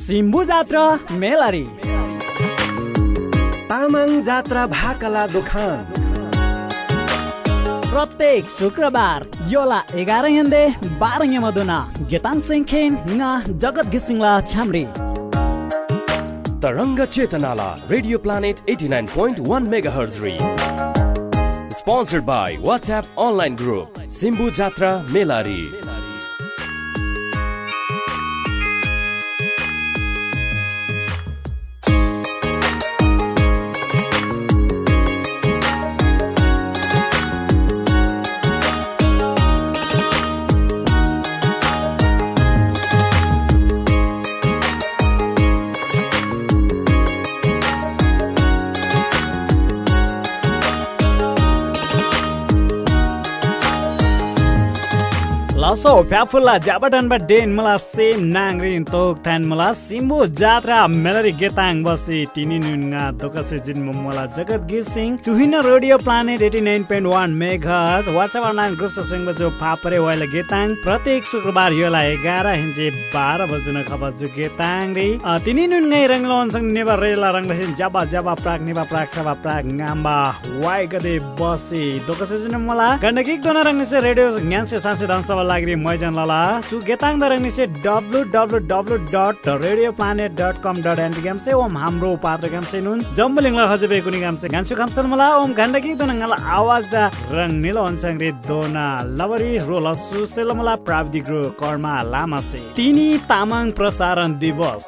सिम्बु जात्रा मेलारी तामाङ जात्रा भाकला दोखान प्रत्येक शुक्रबार योला 11 यन्दे 12 मधुना गेताङ सिंखेन nga जगत गिसिङला छाम्री तरंग चेतनाला रेडियो प्लानेट 89.1 मेगाहर्ज री sponsored by WhatsApp online group सिम्बु जात्रा मेलारी लसो फ्याफुल्ला जाबटनबा डेन मला सेम नांग्रिन तोक थान मला सिम्बु जात्रा मेलरी गेताङ बसी तिनी नुनगा दोकसे जिन मला जगत गिसिङ चुहिन radio planet 89.1 megahertz WhatsApp online group संग बजो फापरे वाला गेताङ प्रत्येक शुक्रबार योला 11 हिन्जे 12 बजन खबर जु गेताङ रे तिनी नुनgai रंगलोन संग नेबा रेला रंगसिन जाबा जाबा प्राक नेबा प्राक सभा प्राक गाम्बा वाइ गदे बसी दोकसे जिन मला गण्डकी दोना रंगसे रेडियो ज्ञानसे सांसे दानसभा लाग्री मैजन लला सु गेताङ दरंगसे www.radioplanet.com.np गेमसे ओम हाम्रो पात्र गेमसे नुन जम्बलिङला खजबे कुनी गेमसे गान्छु खम्सन मला ओम गण्डकी दोनंगला आवाज दा रंग निलो अनसंगरे दोना लवरी रोल सुसेल मला प्राविधिक रो कर्मा लामासे तिनी तामाङ प्रसारण दिवस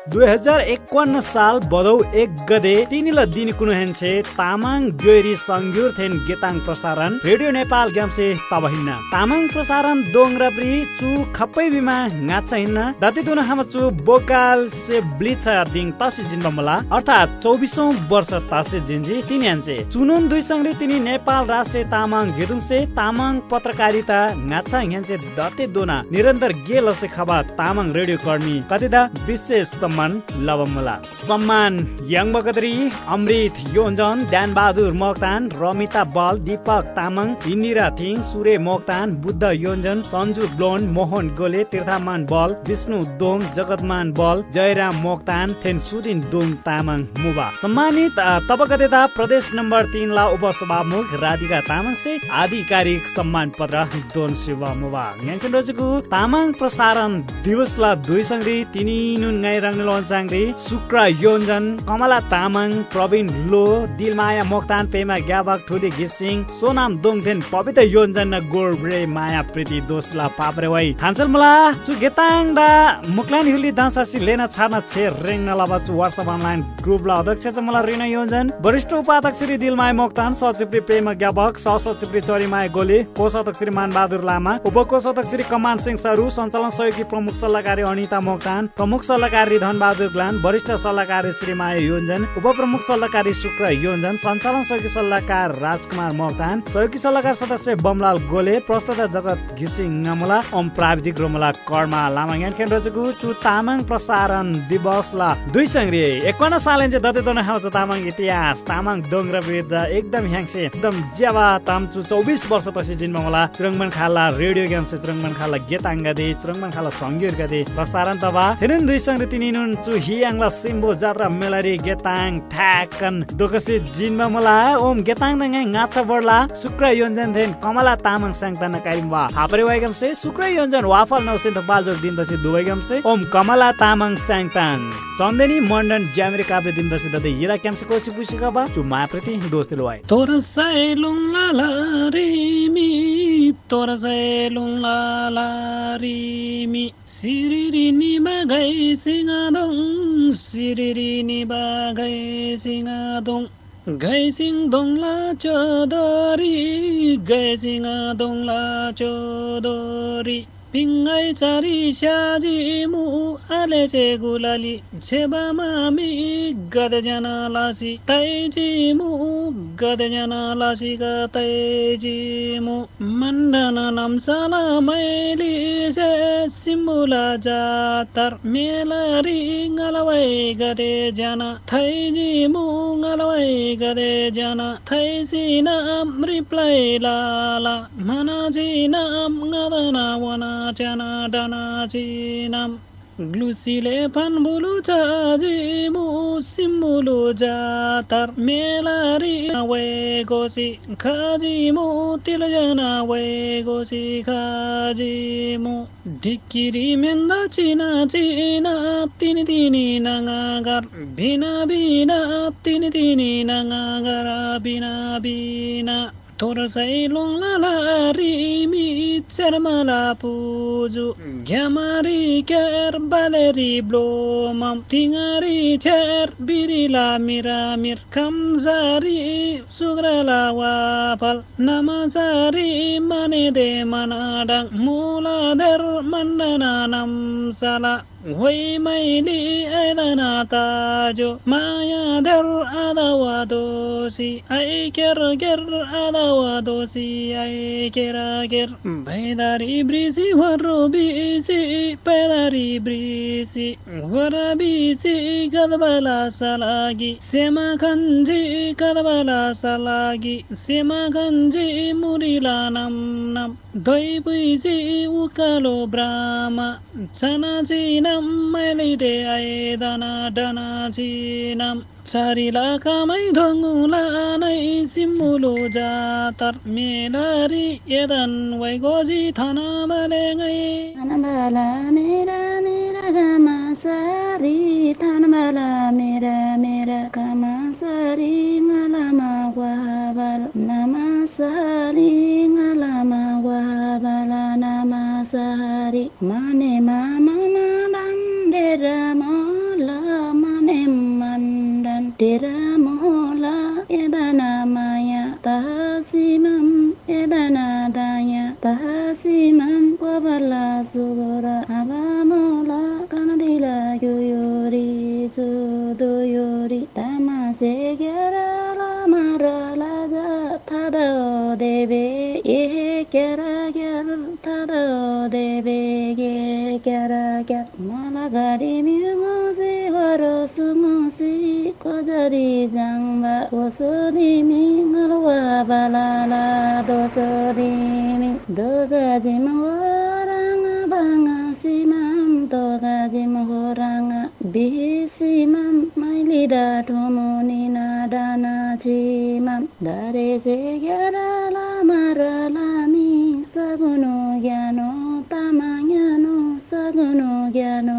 2051 साल बदौ 1 गते तिनीला दिन कुन हेन्छे तामाङ ग्योरी संग्युर थेन गेताङ प्रसारण रेडियो नेपाल गेमसे तबहिना तामाङ प्रसारण दोंगरा चु खप्पै बिमा ngacha हिन्न दति दुन हम चु बोकाल से ब्लिच दिङ तासे जिन बमला अर्थात 24औं वर्ष तासे जिनजी तिनीहन्से चुनुन दुई संगले तिनी नेपाल राष्ट्रिय तामाङ गेदुङसे तामाङ पत्रकारिता ngacha हिन्से दति दुना निरन्तर गेलसे खबा तामाङ रेडियो कर्मी कतिदा विशेष सम्मान लबमला सम्मान यङ बगदरी अमृत योन्जन ध्यान बहादुर मोक्तान रमिता बल दीपक तामाङ इन्दिरा थिङ सुरे मोक्तान बुद्ध योन्जन सञ्जु ब्लोन मोहन गोले तीर्थमान बल विष्णु दोङ जगतमान बल जयराम मोक्तान थेन सुदिन दोङ तामाङ मुबा सम्मानित तबकतेता प्रदेश नम्बर 3 ला उपसभामुख राधिका तामाङ से आधिकारिक सम्मान पत्र दोन शिवा मुबा न्याङकन रजको तामाङ प्रसारण दिवस ला दुई संग्री तिनी नुन गाई रंगलो चांग्री शुक्र योन्जन कमला तामाङ प्रवीण लो दिलमाया मोक्तान पेमा ग्याबक ठुली गिसिङ सोनाम दोङ थेन पवित्र योन्जन गोरब्रे माया प्रीति दोसला पापरे वाइ थान्सल मला चु गेताङ दा मुक्लान हुली दासासी लेना छाना छे रेङ नलाबा चु WhatsApp online ग्रुप ला अध्यक्ष छ मला रिना योन्जन वरिष्ठ उपाध्यक्ष श्री दिलमाय मोक्तान सचिव प्रेम ग्याबक सहसचिव चरीमाय गोले कोषाध्यक्ष श्री मान बहादुर लामा उपकोषाध्यक्ष श्री कमान सिंह सरू सञ्चालन सहयोगी प्रमुख सल्लाहकारी अनिता मोक्तान प्रमुख सल्लाहकारी धन बहादुर ग्लान वरिष्ठ सल्लाहकारी श्री माया योन्जन उपप्रमुख सल्लाहकारी शुक्र योन्जन सञ्चालन सहयोगी सल्लाहकार राजकुमार मोक्तान सहयोगी सल्लाहकार सदस्य बमलाल गोले प्रस्तुता जगत घिसिङ ngमला ओम प्राविधिक रोमला कर्मा लामा यानखेन रजगु चु तामाङ प्रसारण दिवस ला दुई संग्री 51 साल जे दते दोन हाउस तामाङ इतिहास तामाङ दोंगरा विरुद्ध एकदम ह्याङसे एकदम ज्यावा तामचु 24 वर्ष पछि जिनमा मला चुरङमन खाला रेडियो गेम से चुरङमन खाला गेताङ गदे चुरङमन खाला संगीर गदे प्रसारण तबा हेरन दुई संग्री तिनी नुन चु हियाङला सिम्बु जात्रा मेलरी गेताङ ठ्याकन दोकसे जिनमा मला ओम गेताङ नङै ngacha बडला शुक्र योन्जन थेन कमला तामाङ सांगतान काइमवा हापरे वाइगम से शुक्र योन्जन वाफल नौसेन बालजोग दिन दसे दुवै गम से ओम कमला तामाङ सांगतान चन्देनी मण्डन ज्यामिरे काव्य दिन दसे ददे हिरा क्यामसे कोसी पुसिका बा चु मायाप्रति दोस्ते लोय तोर सैलुङ लाला रेमी तोर सैलुङ लाला रेमी सिरिरी नि बागै सिंगादोङ सिरिरी नि बागै सिंगादोङ गैसिङ दोङला चोदरी गैसिङ दोङला चोदरी पिङ्गाई चारी स्याजी मु आले से गुलाली छेबा मामी गद जना लासी तैजी मु गद जना लासी का तैजी मु मंडन नमसाला मैली से सिमुला जातर मेलरी ngलवै गदे जना तैजी मु ngलवै गदे जना तैसी नाम रिप्लाई लाला मनाजी नाम ngदना वना चना डना चिनम ग्लुसीले पान बुलु चाजी मु सिम्बुलु जातर मेलारी वे गोसी खाजी मु तिलजना वे गोसी खाजी मु ढिकिरी मेन्दा चिना चिना तिनी तिनी नगागर बिना बिना तिनी तिनी नगागर बिना बिना Torasai long la la ri mi charmala puju Gyamari ker baleri blomam Tingari cher birila miramir Kamzari sugrala wapal Namasari manede manadang Mula der mandana namsala Wai maili aidana tajo Maya der adawadosi Ai ker adawadosi Ai ker Baidari brisi warro bisi Baidari brisi warra bisi Kadbala salagi Sema kanji kadbala salagi Sema kanji murila nam nam Doi puisi ukalo brahma Chana china Mailide aidana dana chinam Sarila kamai dhongula nai simulu jatar Melari edan waigozi thana balengai Thanabala mera mera gama sari Thanabala mera mera gama sari Ngalama wabal nama sari Ngalama wabala nama sari Mane mama Dera mola manem mandan Dera mola edana maya Tahasimam edana daya Tahasimam wabala subura Abamola kanadila yoyori Sudoyori Tamase gyara la mara laga Tada debe ye gyara gyara Tada debe ye gyara gyara Malagari mimusi warosu musi Kodari jamba osodimi Ngalwa balala dosodimi Dogajim horanga banga simam Dogajim horanga bisimam Mailida tomoni nadana chimam Dare se gyara la marala mi Saguno gyano tamanyano Saguno gyano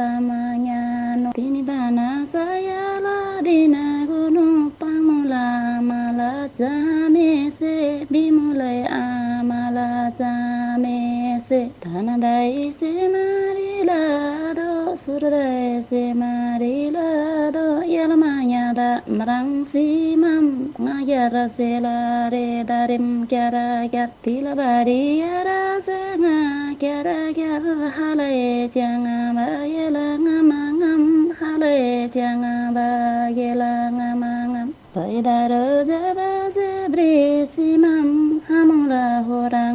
tamanyano Tinibana sayala dina gunu pamula mala jame se bimulai amala jame se Tanadai se marila do surdai se marila do Yalmanya da marang simam ngayara selare darim kyara kyar tilabari yara senga kyara kyar halai janga bayela ngamangam halai janga bayela ngamangam paidaro jaba sebre simam hamula horang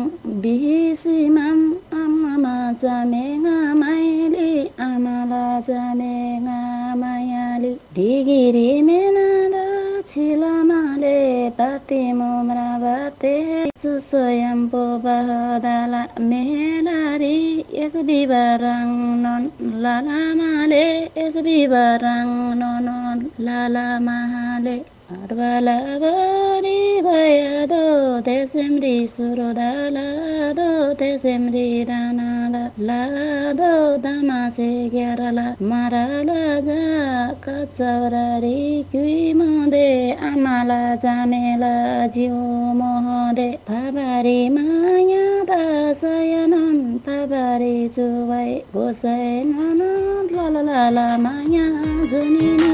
bisimam amama jame ngamaili amala jame ngamayali digiri menada chilamale pati mumravate susayam pobahadala melari esbibarang non lalamale esbibarang non lalamale Arvala gari bayado tesemri surodala do tesemri danala la do damase gerala marala ja katsaurari kui mande amala jamela jiu mohode pabari maya dasayanon pabari juwai gosai nanon la maya junini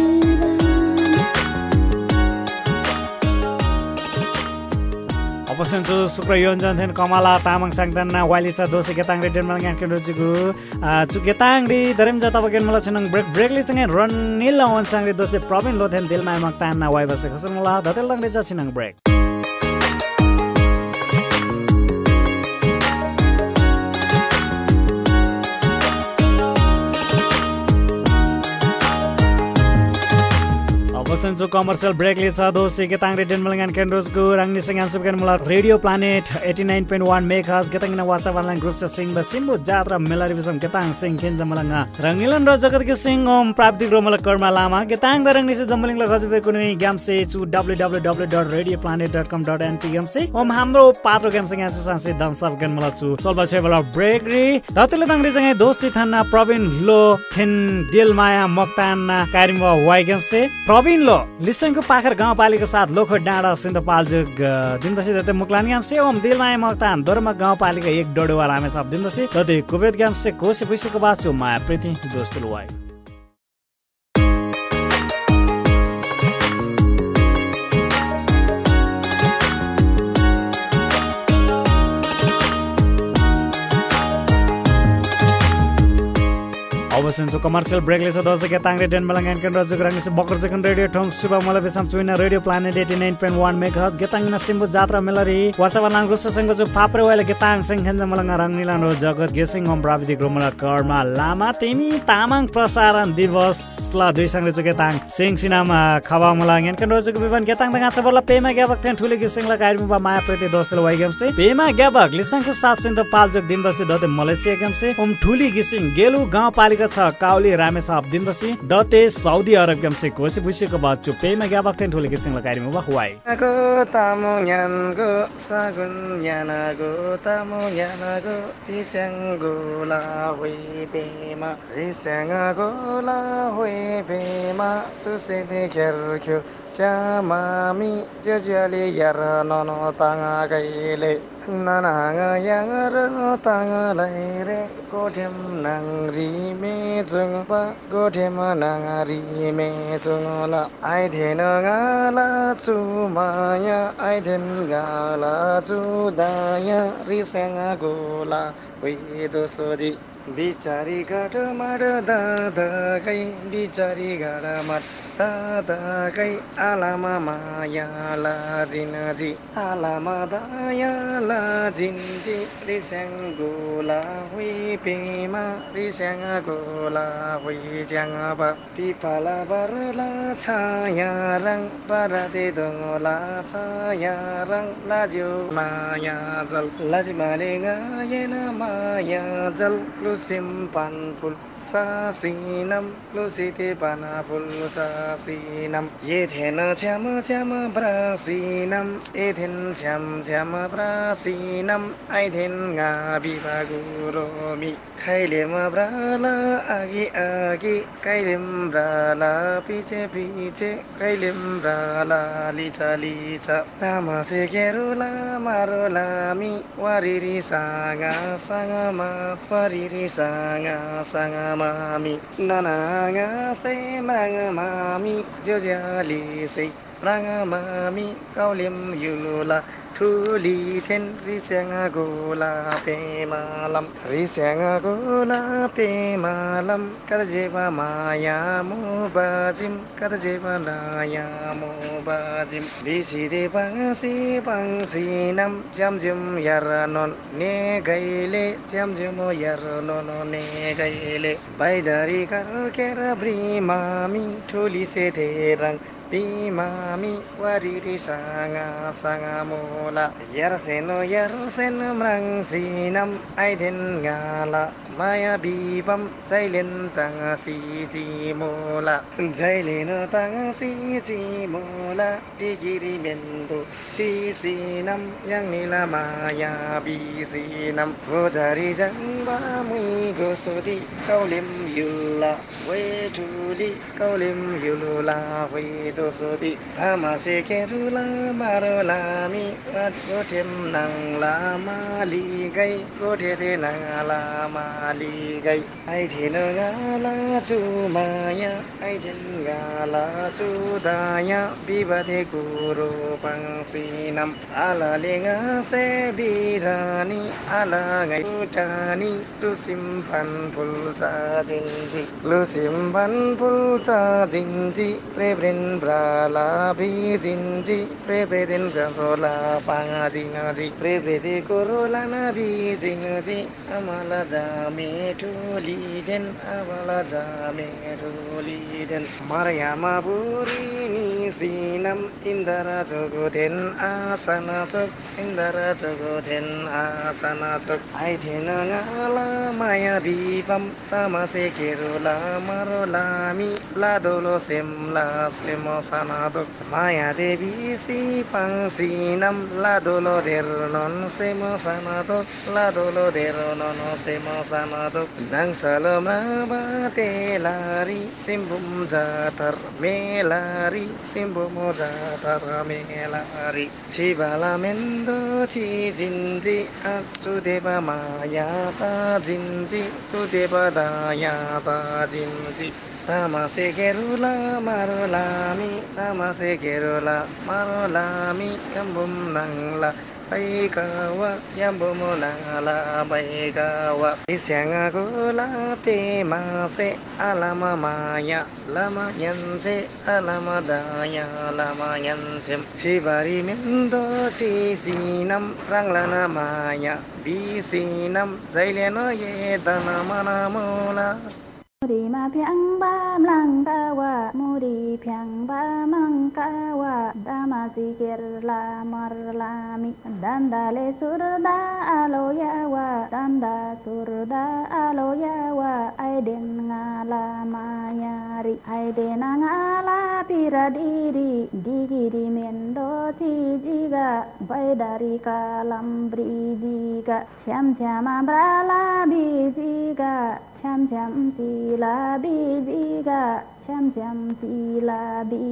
Opposite Supra Yonjan then Kamala Tamang Sangtana Walisa Dosi Getang Redden Malang Kendojigu to Getang di Darim Jata Bagan Malachanang break listening and run Nila on Sangri Dosi Provin Lothen Dilma Maktana Wivas Hosangla Datelang Rejachinang break. अवश्य जो commercial ब्रेकले छ दोषी गेताङ radian मलगान केन्द्रको रङनी सिंह सुबगन मला radio planet 89.1 megahertz गेताङ न WhatsApp online group छ सिंह सिम्बु जात्रा मेलारी बिसम गेताङ सिंह केन्ज मलंगा रंगिलन र जगत के सिंह ओम प्राप्ति ग्रोमल कर्मा लामा गेताङ रङनी से जम्बलिङ ल खजबे कुनै ग्यामसे चु www.radioplanet.com.np ग्यामसे ओम हाम्रो पात्रो ग्यामसे ग्यामसे सांसे दनसब गन मला छु सोल्बा छेबला ब्रेक रे दतले दङरी जङै दोषी थाना प्रवीण लो थेन दिलमाया मक्तान कारिमवा वाइ ग्यामसे प्रवीण लो लिसनको पाखर गाउँपालिका साथ लोखो डाँडा सिन्धपाल्जुग दिनदशी दते मुक्लान ग्यामसे ओम दिलमाया मक्तान दरमा गाउँपालिका 1 डोडोवा रामे सब दिनदशी दते कुबेत ग्यामसे कोसे पुसेको बाछु माया प्रीति दोस्तुल वाइ अवश्य कमर्सियल ब्रेकले छ दस गेताङ रेडियन मलंगान केन्द्र जुगराङ से बकर जगन रेडियो ठोङ सुबा मला बेसम चुइना रेडियो प्लानेट 89.1 मेगाहर्ज गेताङ न सिम्बु जात्रा मेलरी वाचा वालाङ ग्रुप संग जो फाप्रे वाला गेताङ संखन मलंगा रङनिलान रो जगत गेसिङ ओम प्राविधिक रोमला कर्मा लामा तेमी तामाङ प्रसारण दिवस ला दुई संगले जो गेताङ सिंह सिनामा खबा मलंगान केन्द्र जुग विमान गेताङ दगा छ बला पेमा ग्याबक थेन ठुले गेसिङ ला कार्यमा माया प्रति दोस्तल वाइ गेमसे पेमा ग्याबक लिसङको 700 पाल्जक दिनदशी दते मलेसिया गेमसे ओम ठुली गेसिङ गेलु गाउँपालिका छ काउली रामेसाब दिनदशी दते साउदी अरब गेमसे कोसे बुसेको बाद चुपेमा ग्याबक थेन ठुले गेसिङ ला कार्यमा वाइ को तामो यानको सागुन यानाको तामो यानाको रिस्याङको ला होइ पेमा रिस्याङको ला होइ पेमा सुसेले खेर्ख्यो च्यामामी जजले यार ननो ताङा गइले नानाङा यार ताङालाई रे गोठेम नाङरी मेजुङपा गोठेम नाङरी मेजुङला आइथेन गाला चुमाया आइथेन गाला चुदाया रिस्याङा गोला होइ दोसोरी बिचारी घाट मार दादाकै बिचारी घाट मार दादाकै आलामा माया लाजिनजी आलामा दाया लाजिन्जी रिस्याङ गोला होइ पेमा रिस्याङ गोला होइ ज्याङबा पिपाला बरला छाया रङ बरादे दोला छाया रङ लाज्यो माया जल लाजिमाले गाएन माया जल लुसिम पान फुल सासिनम लुसिते पाना फुल सासिनम येथेन छ्याम छ्याम ब्रासिनम एथेन छ्याम छ्याम ब्रासिनम आइथेन गा बिबागुरोमी खैलेम ब्राला आगी आगी कैलेम ब्राला पिचे पिचे कैलेम ब्राला लिचा लिचा तामासे केरुला मारोलामी वारिरी सागा सागामा वारिरी सागा सागा मामी नानाङा से मराङा मामी जोजाली से मराङा मामी काउलेम युला ठुली थेन रिस्याङा गोला पेमालम रिस्याङा गोला पेमालम करजेवा माया मोबाजिम करजेवा नाया मोबाजिम बिसिरे बांसी बांसीनम ज्यामजुम यारनन ने गैले ज्यामजुमो यारनन ने गैले बाइदारी करकेर ब्रिमामी ठुली से थेरङ Pimami wariri sanga sanga mola Yarseno yarseno mrang sinam aiden ngala Maya bibam jailen tanga siji mola Jailen tanga siji mola Digiri mendo sisinam yang nila maya bisinam Gojari jangba mui gosodi kaulim yula Wetuli kaulim yula Dosodi Amase kerula marolami Wat gotem nang lama ligai Gotete nang lama ligai Aiden ngala cumaya Aiden ngala cudaya Bibade guru pangsinam Ala lenga sebirani Ala ngai utani Lu simpan pulsa jinji Lu simpan pulsa jinji Prebren Brala bijinji Prebeden garola pangajinaji Prebede korola na bijinji Amala jame tuli लिदेन अबला जामे लिदेन मर्यामा बुरी निसिनम इन्दरा जोगोदेन आसना चोक इन्दरा जोगोदेन आसना चोक आइथेन ngala maya bipam tamase kerola marolami ladolo semla semo sanadok maya devi si pangsinam ladolo dernon semo sanadok ladolo dernon semo sanadok nang salama batelari simbum jatar melari simbum jatar melari chibala mendo chi jinji atu deva maya ta jinji sudeva daya ta jinji tamase gerula marolami tamase gerula marolami kambum nangla baikawa yambum nangla baikawa isyanga gula pe mase alama maya lama yanse alama daya lama yansem shibari mendo chi sinam ranglana maya bisinam zailena yedana manamula Muri ma phiang ba lang kawa muri phiang ba mang kawa dama sikir la mar la mi dandale surda alo yawa danda surda alo yawa aiden ngala mayari aiden ngala piradiri digiri mendo chijiga baidari kalam brijiga cham chama brala bijiga cham cham chila bijiga cham cham chila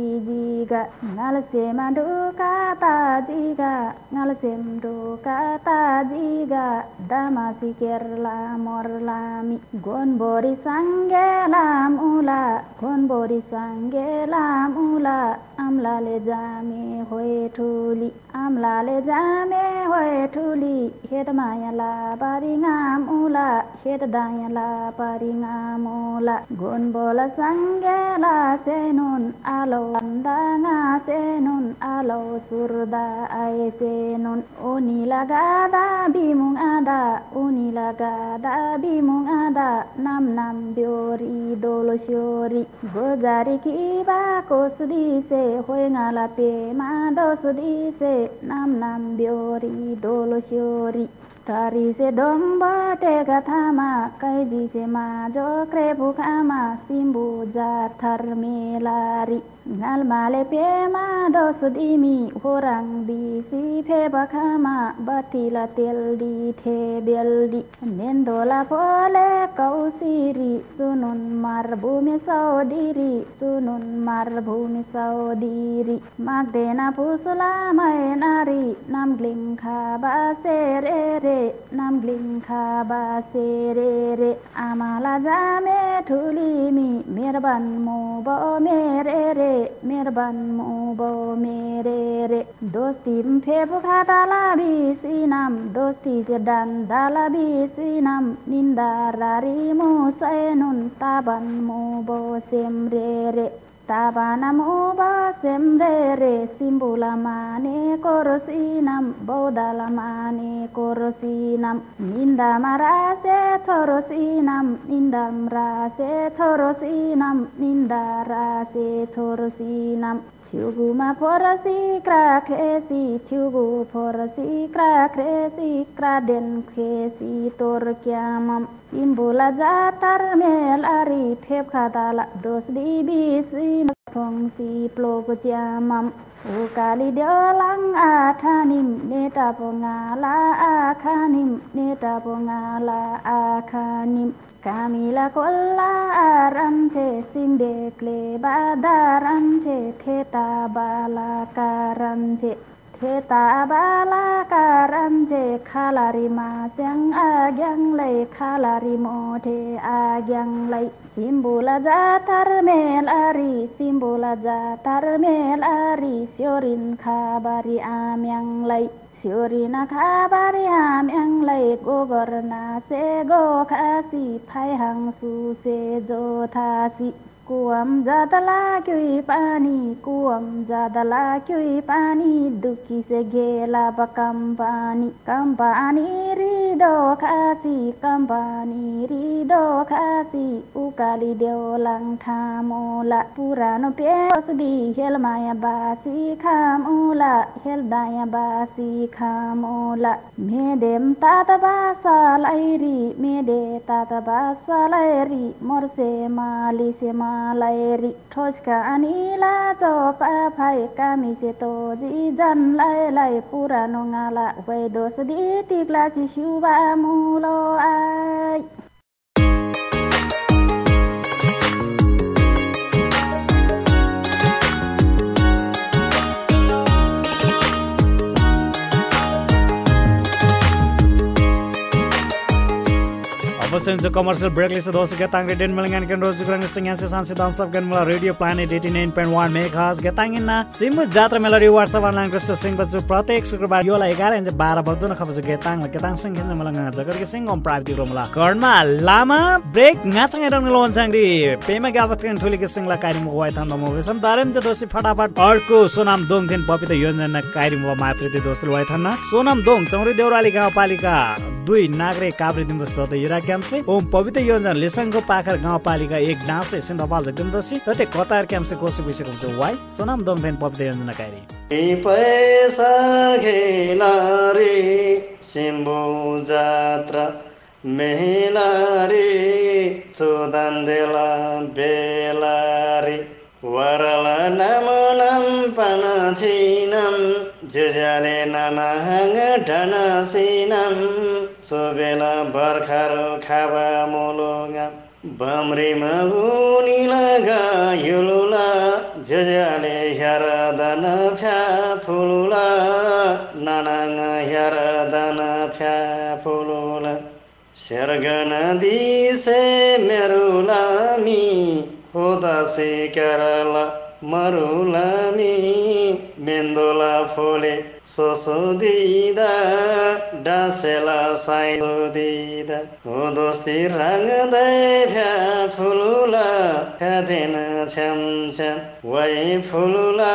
bijiga ngal sema duka tajiga ngal sem duka tajiga dama sikir la morlami gon bori sangelam ula gon bori sangelam ula amla le jame hoy thuli amla le jame hoy thuli het maya la bari ngam ula het daya la bari ngam ula gon bola sangela senun alo andanga senun alo surda ay senun unila gada bimung ada unila gada bimung ada nam nam biori dolo shori gojari kiba kosdi se hoy ngala pe ma dosdi se nam nam biori dolo shori tari se dong ba te gathama kai ji se ma jo kre bukama simbu jathar melari ngal male pe ma dos dimi horang bi si phe bakhama batila tel di the beldi nendola pole kausiri chunun mar bhumi saudiri chunun mar bhumi saudiri magdena pusula mai nari nam gling kha ba se re re nam gling kha ba se re re amala jame thuli mi merban mo bo mere re merban mo bo mere re dosti phe bukha dala bi sinam dosti se dan dala bi sinam ninda rari mo sainun taban mo bo sem re re tabana mo ba sem re re simbula mane korosinam bodala mane korosinam ninda marase chorosinam nindam rase chorosinam ninda rase chorosinam chuguma porasi kra kresi chugu porasi kra kresi kraden kresi tor kyamam simbula jatar melari phep khadala dos dibi phong si plog jamam ukali delang akhanim neta pongala akhanim neta pongala akhanim kamila kolla aramche simde kle badaramche theta bala karamche theta bala karamche khalari ma sang agyang lai khalari mo the agyang lai simbula jatar melari simbula jatar melari siorin khabari amyang lai siorina khabari amyang lai gogorna se go khasi phai hang su se jo thasi kuam jadala kyui pani dukhi se gela ba kampani ri रिदो खासी company रिदो खासी उकाली देउलाङ ठामुला पुरानो पेसदी हेलमाया बासी खामुला हेलदाया बासी खामुला मेदेम तात बासालाइरी मेदे तात बासालाइरी मोर्से माली से मालाइरी ठोसका अनिला चोपा फाइ कामी से तोजी जनलाई पुरानो ngala wai dos di tikla si shuba mulo ai Since the commercial break list those getang den melangan kan roz kurang singyan se sanse dance of ganmala radio planet 89.1 megahertz getang na simbu jatra melody whatsapp online group sing bazu pratek शुक्रबार यो ला 11 and 12 बज्दो न खबज getang singhen melangan jagar ke sing on private romla Karma Lama break ngachang erang लोन सांगरी पेमा गावत kan ठुली के सिंगला कारिम गवाय थान मो सम दारम ज दोसी फटाफट अर्को सोनाम दोङ थेन पपिता योजना कारिम व मातृते दोस्तल वाय थान सोनाम दोङ चौरी देउराली गाउँपालिका 2 नागरे काभ्रे दिमस त यरा क्याम्से ओम पवित्र योजना लेसङको पाखर गाउँपालिका 1 डाँसे सिन्धपाल जगम दसी तते कतार क्याम्से कोसी बिसेको छ वाइ सोनाम दोङ थेन पवित्र योजना कारी पैसा खेला रे सिम्बु जात्रा मेला रे चोदन देला बेला रे वरला नमनम पनछिनम जजाले नमहङ ढनसिनम चोबेला बर्खारो खाबा मोलोगा बमरी मगुनी लगा युलुला जजाले हेरदन फ्या फुलुला ननङ हेरदन फ्या फुलुला सर्गन दिसे मेरुलामी होदा से करला मरुलामी मेन्दोला फोले सोसो दिदा डासेला साइदो दिदा हो दोस्ती रंग दे फ्या फुलुला फ्यादेन छम छम वै फुलुला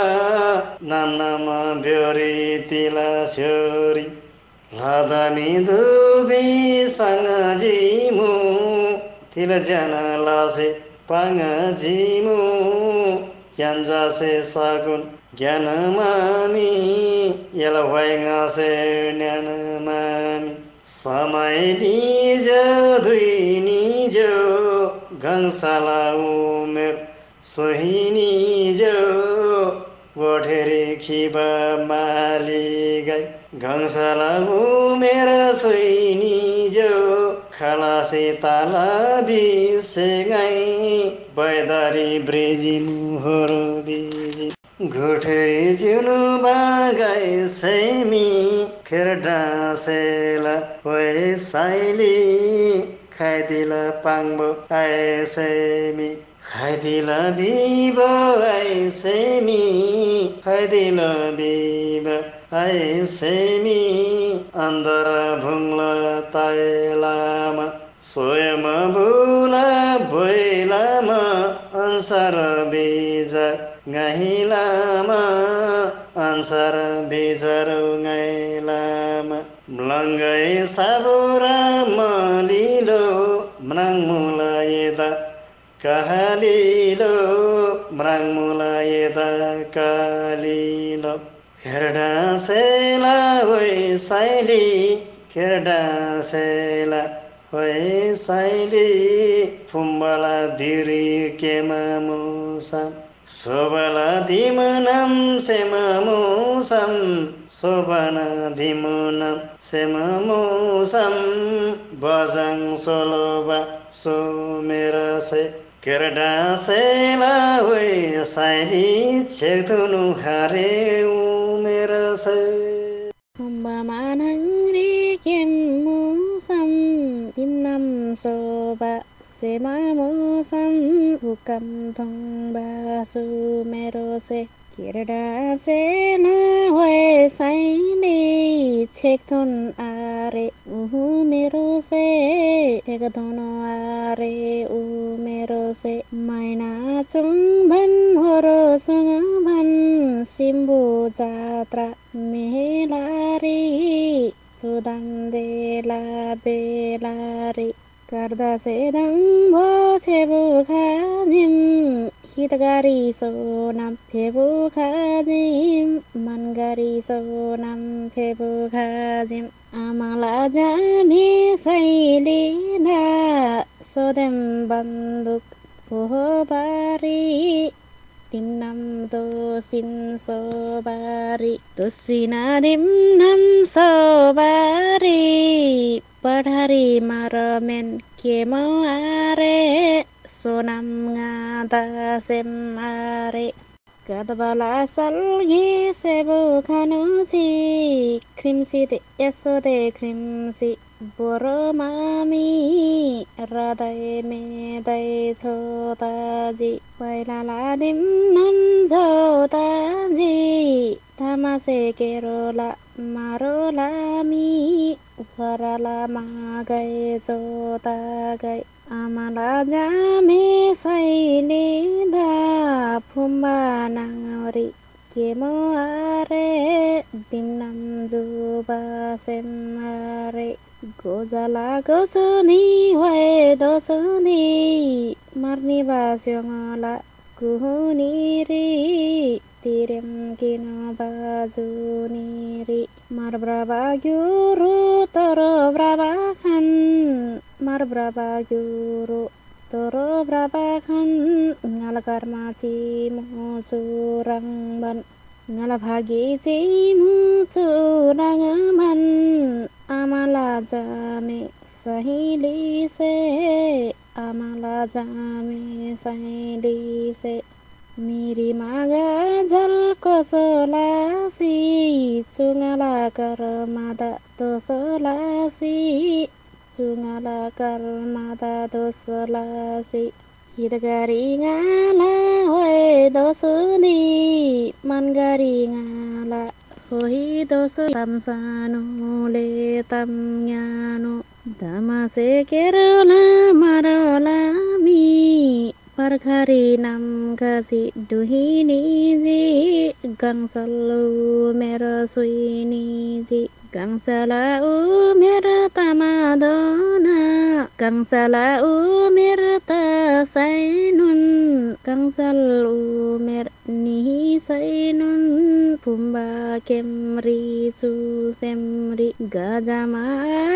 नन्नम ब्योरी तिला छोरी राधानी दुबी संग जिमु तिल जन लासे पाङ जिमु यान्जा से सागुन ज्ञान मामी यल वाइङा से न्यान मामी समय निजो दुई निजो गंसाला उमेर सोही निजो बोठेरी खिबा माली गाई गंसाला उमेर सोही निजो खलासी ताला बिसे गाई बैदारी ब्रेजी मुहरो बिजी घुठेरी जुनु बागाई सेमी खेरडा सेला वै साइली खाइदिला पाङबो आए सेमी खाइदिला बिबो आए सेमी खाइदिला बिबो आए सेमी अन्दर भुङ्ला ताइलामा स्वयं बुला बोइलामा अन्सार बिजा गाहिलामा अन्सार बिजार गाइलामा म्लङ्गै साबुरा मलिलो म्राङमुला यदा कालिलो म्राङमुला यदा कालिलो खेरडा सेला वै साइली खेरडा सेला वै साइली फुम्बला दिरी केमा मुसा सोबला दिमनम सेमा मुसम सोबना दिमनम सेमा मुसम बजङ सोलोबा सो मेरा से केरडा सेला वै साइली छेक्थुनु हारे मेरा से Mamanangri kemusam dimnam soba semamusam hukam thong basu merose kirda se na hoy saini chekthon are uhu merose ekdono are u merose maina chung ban horo sung ban simbu jatra मेलारी Sudam देला बेलारी गर्दा सेदङ भो छेबु खाजिम हितगारी सोनाम फेबु खाजिम मनगारी सोनाम फेबु खाजिम आमाला जामी सैलिदा सोदेम बन्दुक हो बारी तिमनाम दोसिन सोबारी दोसिना दिमनाम सोबारी पढारी मारमेन के मारे Sonam ngada semare kadbala salgi sebu khanusi krimsi te yasode krimsi boro mami radai me dai chotaji pailala dim nam jotaji tamase kerola marola mi warala magai chotagai आमाला जामे सैलिदा फुम्बा नांगरी के मोआरे दिमनाम जुबा सेमारे गोजाला गोसुनी वाए दोसुनी मारनी बास्योंगला कुहुनीरी तिरेम किनो बाजुनीरी मार ब्राबा gyuru toro braba khan mar braba gyuru toro braba khan ngal karma chi mu surang ban ngal bhagi chi mu surang ban amala jame sahili se amala jame sahili se मेरी मागा जल कसलासी चुङाला कर मादा दोसलासी चुङाला कर मादा दोसलासी हितगारी ngala होय दोसुनी मनगारी ngala होय दोसु तमसानो ले तमयानो दमासे केरला मारला मी परखारी नाम गासी दुहिनी जी गंसलु मेरो सुइनी जी गंसला उ मेरो तमादोना गंसला उ मेरो तसैनुन गंसल उ मेर निहि सैनुन पुम्बा केमरी सु सेमरी गजामा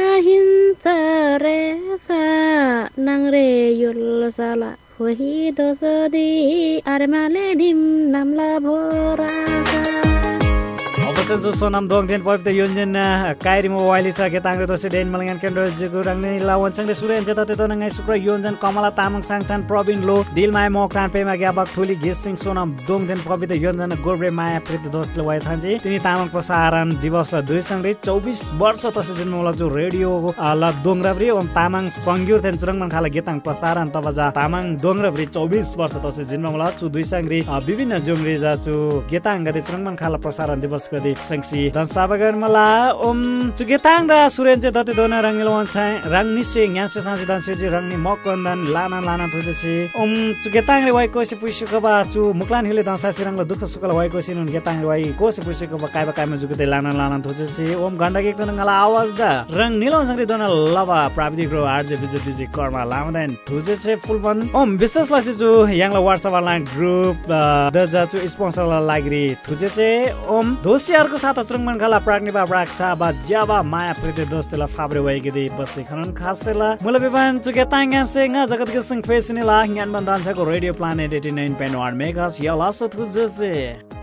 हिन्चरेसा नंगरे युल साला वही दोसदी आरमाले दिम नामला भोरासा अवश्य जो सोनाम दोङदेन पवित्र योजन कायरी मोबाइल छ के तांग्रे दोसे डेन मलगान केन्द्र जुगु रंगनी लावनसंग सुरेन जता तेतो नंगाई सुप्र योजन कमला तामाङ सांगथान प्रवीण लो दिलमाय मोक्रान पेमा ग्याबक ठुली गेसिङ सोनाम दोङदेन पवित्र योजन गोर्बे माया प्रीति दोस्तले वय थान्जी तिनी तामाङ प्रसारण दिवस 224 वर्ष तस जन्मला जो रेडियो ल दोंग्राब्री ओम तामाङ संग्युर तेन चुरङमन खाला गेताङ प्रसारण तबजा तामाङ दोंग्राब्री 24 वर्ष तस जन्मला चु दुई सांग्री विभिन्न जोंग्री जाचु गेताङ गते चुरङमन खाला प्रसारण दिवस गदि संसी दनसाबगन मला ओम चुगेताङ दा सुरेन्जे दते दोना रंगिल वन्छाय रंगनिसे न्यासे साँझ दानसेजी रंगनि मकन्दन लाना लाना थुजेछि ओम चुगेताङ रे वाइ कोसे पुइसुकबा चु मुक्लान हिले दनसा सिरंगल दुख सुकल वाइ कोसे नुन गेताङ रे वाइ कोसे पुइसुकबा काइबा काइमा जुगते लाना लाना थुजेछि ओम गण्डकी एक नंगला आवाज दा रंग निलो संगरि दोना लबा प्राविधिक रो आरजे बिजे कर्मा लामदैन थुजेछि फुलबन ओम विशेष लासे जो यांगला व्हाट्सएप लाइन ग्रुप दजा चु स्पोन्सर लागि थुजेछि ओम दोसियारको साथ चुरङमन खाला प्राग्निबा ब्राक्सा बा ज्याबा माया प्रीति दोस्तला फाब्रे वइगदि बसे खनन खासेला मुला बिबान चुके तांगाम सेङ जगत के संग फेसिनेला ज्ञान बन्दान छको रेडियो प्लानेट 89.1 मेगाहर्ट्ज यला सथु जसे